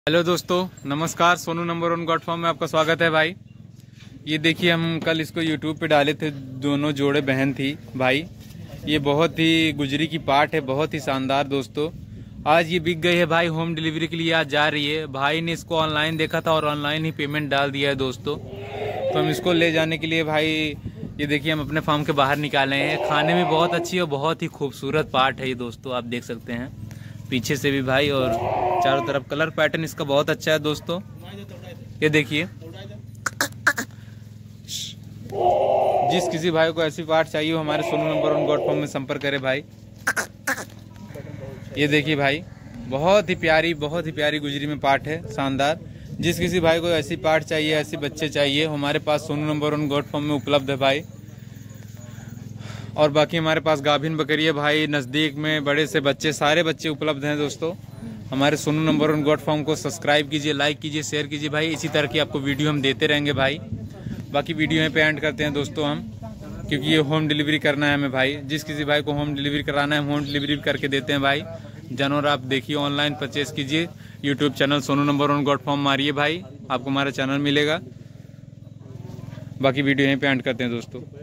Hello दोस्तों, नमस्कार। Sonu number 1 goat farm में आपका स्वागत है भाई। ये देखिए, हम कल इसको यूट्यूब पे डाले थे। दोनों जोड़े बहन थी भाई। ये बहुत ही गुजरी की पाठ है, बहुत ही शानदार दोस्तों। आज ये बिक गई है भाई। होम डिलीवरी के लिए आज जा रही है। भाई ने इसको ऑनलाइन देखा था और ऑनलाइन ही पेमेंट डाल दिया है दोस्तों। तो हम इसको ले जाने के लिए भाई, ये देखिए, हम अपने फार्म के बाहर निकाले हैं। खाने में बहुत अच्छी और बहुत ही खूबसूरत पाठ है ये दोस्तों, आप देख सकते हैं पीछे से भी भाई, और चारों तरफ कलर पैटर्न इसका बहुत अच्छा है दोस्तों। ये देखिए, जिस किसी भाई को ऐसी पाठ चाहिए, हमारे सोनू नंबर 1 गॉड फार्म में संपर्क करें भाई। ये देखिए भाई, बहुत ही प्यारी गुजरी में पाठ है, शानदार। जिस किसी भाई को ऐसी पाठ चाहिए, ऐसे बच्चे चाहिए, हमारे पास सोनू नंबर 1 गॉड फार्म में उपलब्ध है भाई। और बाकी हमारे पास गाभिन बकरी है भाई, नज़दीक में बड़े से बच्चे, सारे बच्चे उपलब्ध हैं दोस्तों। हमारे सोनू नंबर 1 गॉड फार्म को सब्सक्राइब कीजिए, लाइक कीजिए, शेयर कीजिए भाई। इसी तरह की आपको वीडियो हम देते रहेंगे भाई। बाकी वीडियो यहीं पे एंड करते हैं दोस्तों हम, क्योंकि ये होम डिलीवरी करना है हमें भाई। जिस किसी भाई को होम डिलीवरी कराना है, होम डिलीवरी करके देते हैं भाई। जानवर आप देखिए, ऑनलाइन परचेज कीजिए। YouTube channel Sonu number 1 goat farm मारिए भाई, आपको हमारा चैनल मिलेगा। बाकी वीडियो यहीं पे एंड करते हैं दोस्तों।